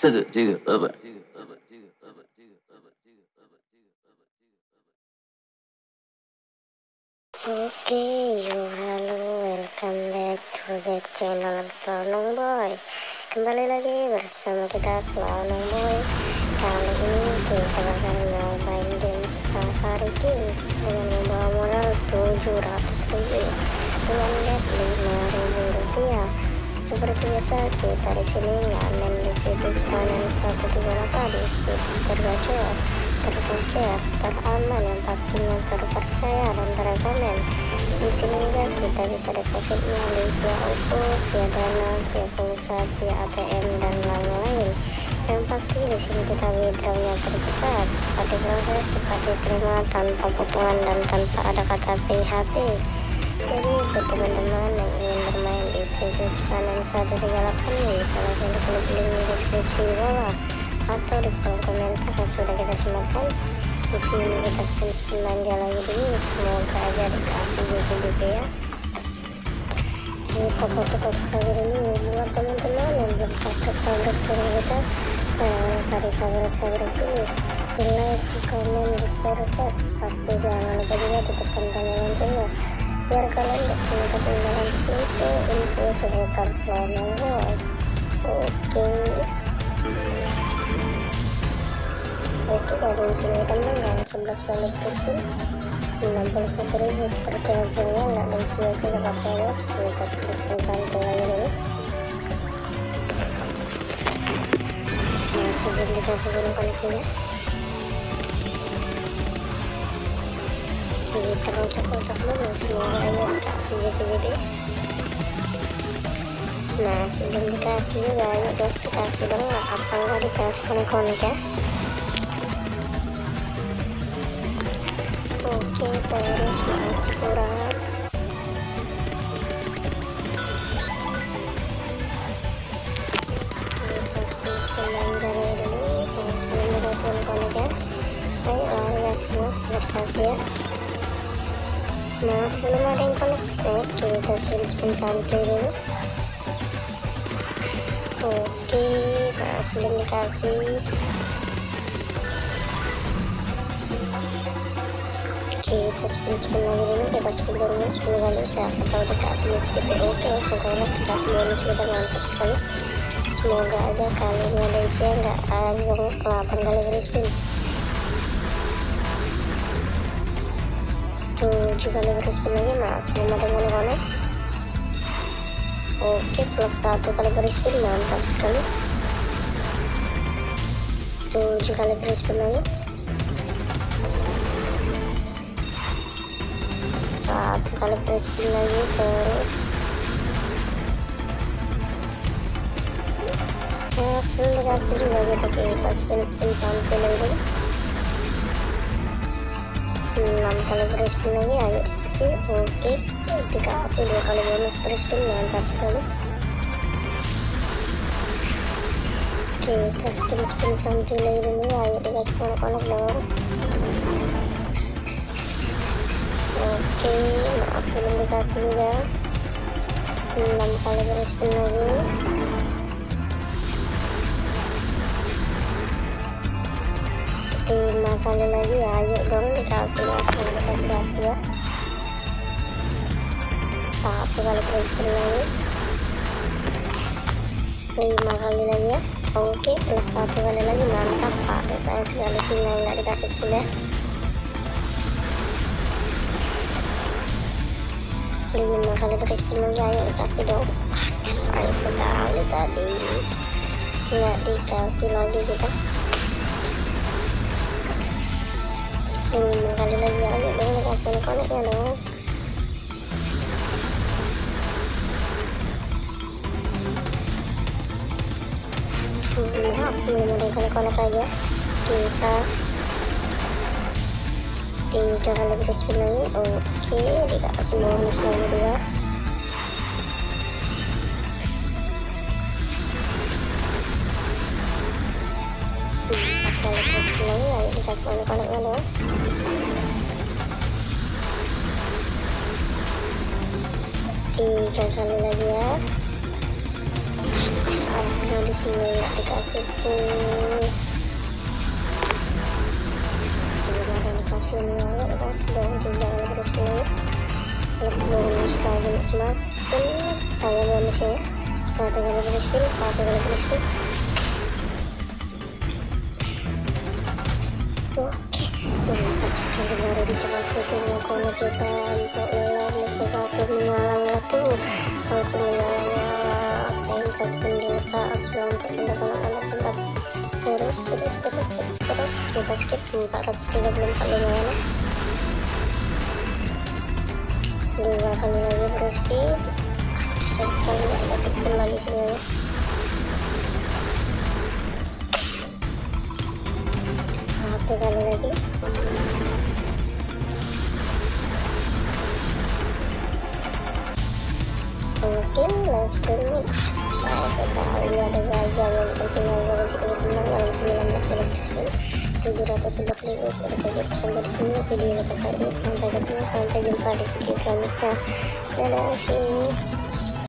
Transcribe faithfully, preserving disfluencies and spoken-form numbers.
这是这个鹅本。 Oke, yo halo, welcome back to back channel Slonong Boy. Kembali lagi bersama kita Slonong Boy. Kali ini kita akan nyobain game Safari Kings dengan membawa modal tujuh ratus ribu dengan bet lima ribu rupiah. Seperti biasa kita di sini ngamen di situs Binance seratus tiga puluh delapan, di situs tergacor, terpercaya, teraman, yang pastinya terpercaya dan terrekomen. Di sini juga kita bisa deposit melalui via OVO, via Dana, via Pulsa, via A T M dan lain-lain. Yang pasti di sini kita withdrawnya tercepat, cepat diproses, cepat diterima tanpa potongan dan tanpa ada kata P H P. Jadi buat teman-teman yang ingin bermain di situs Binance seratus tiga puluh delapan, bisa langsung diklik link di deskripsi di bawah atau di kolom komentar yang sudah kita sematkan. Di sini kita spin-spin belanja lagi dulu, semoga aja dikasih J P J P ya. Kita foto-foto lagi dulu buat teman-teman yang belum subscribe channel kita, jangan lupa di subscribe dulu, di like, di komen, di share, share. Pasti jangan lupa juga ditekan tombol loncengnya biar kalian gak punya ketinggalan info-info seputar Slonong Boy. Oke, oke dari sini teman yang sebelas kali spin enam puluh satu ribu seperti hasilnya. Nggak ada isi ke gak apa-apa ya, kita spin-spin santai lagi dulu. Nah sebelum kita sebelum kuncinya kita kocok-kocok dulu, semoga aja dikasih J P J P. Nah sebelum dikasih juga ayo dong dikasih dong, nggak asal nggak dikasih konek-konek ya. Oke terus masih kurang. Kita spin-spin belanja dulu sebelum dikasih konek ya. Ayo lari kasih mas, kita kasih ya. Nah sebelum ada yang connect, kita spin-spin santai dulu. Oke, nah sebelum dikasih kita spin-spin lagi dulu, kita spin dulu sepuluh kali siapa tahu dikasih J P J P. Oke langsung connect, dikasih bonus kita mantap sekali. Semoga aja kali ini ada isinya, nggak azong delapan kali beri spin, tujuh kali beri spin lagi. Mas belum ada yang connect. Oke plus satu kali beri spin, mantap sekali. Tujuh kali beri spin lagi, satu kali beri spin lagi. Terus ya sebelum dikasih juga kita kita spin spin santai lagi dulu. Enam kali beri spin lagi, ayo kasih. Oke dikasih dua kali bonus beri spin, mantap sekali. Kita spin spin santai lagi dulu, ayo dikasih konek-konek dong. Oke nah sebelum dikasih juga enam kali beri spin lagi. Lima kali lagi, ayo dong dikasih mas, dikasih kasih ya. Satu kali spin lagi, lima kali lagi ya. Oke plus satu kali lagi, mantap pak. Terus saya sekali sini nggak dikasih full ya. Lima kali spin lagi, ayo dikasih dong. Aduh sayang sekali tadi nggak dikasih lagi kita. Lima kali lagi, ayo dong dikasih konek-koneknya dong. Mas belum ada konek-konek lagi ya. Kita tiga kali beri spin lagi. Oke dikasih bonus lagi dua. Empat kali beri spin lagi, ayo dikasih konek-koneknya dong. Tiga kali lagi ya. salah sekali di sini nggak dikasih tuh. Sebenarnya dikasih nih, ya dikasih dong juga terus nih. Plus bonus lagi semakin kayak bonusnya satu kali bonus spin, satu kali bonus spin. Oke, mantap sekali baru dikasih semua kono kita untuk lelah sepatu menyala tuh langsung menyala singkat pendeta asal untuk pendapatan tempat terus terus terus terus terus kita skip empat ratus tiga puluh empat lumayan dua kali lagi berspeed sayang sekali nggak dikasih pun lagi semuanya. Satu kali lagi mungkin last spin. Saya sekali ada gajah mungkin sembilan belas ribu tenang lalu sembilan belas ribu spin tujuh ratus sebelas ribu seperti tujuh sampai di sini video kita kali ini. Sampai ketemu, sampai jumpa di video selanjutnya. Dadah sih.